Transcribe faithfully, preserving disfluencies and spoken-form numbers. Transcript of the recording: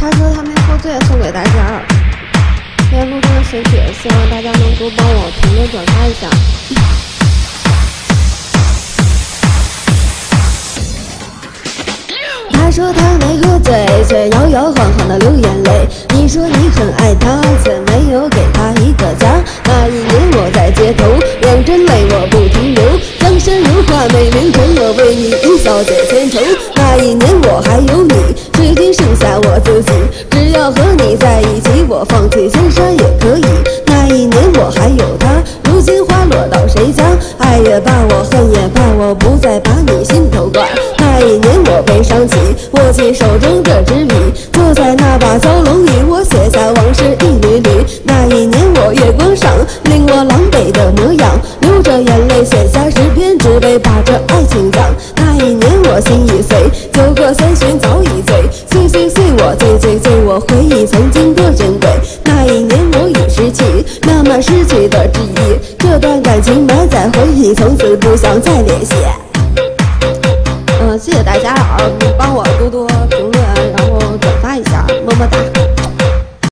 他说他没喝醉，送给大家。这路上的神曲，希望大家能多帮我评论转发一下。他说他没喝醉，却摇摇晃晃的流眼泪。你说你很爱他，却没有给他一个家。那一年我在街头，两针泪我不停留。江山如画，美名成我为你一笑解千愁。那一年我还有你，如今剩下我自己。只要和你在一起，我放弃千山也可以。那一年我还有他，如今花落到谁家？爱也罢，我恨也罢，我不再把你心头挂。那一年我悲伤起，握起手中这支笔，坐在那把小龙椅，我写下往事一缕缕。那一年我月光上，令我狼狈的模样，流着眼泪写下诗篇，只为把这爱情讲。那一年我心已碎，酒过三巡早已醉，岁岁岁我醉醉醉，我回忆曾经多珍贵。那一年我已失去，慢慢失去的记忆，这段感情埋在回忆，从此不想再联系。嗯，谢谢大家啊，帮我多多评论，然后转发一下，么么哒。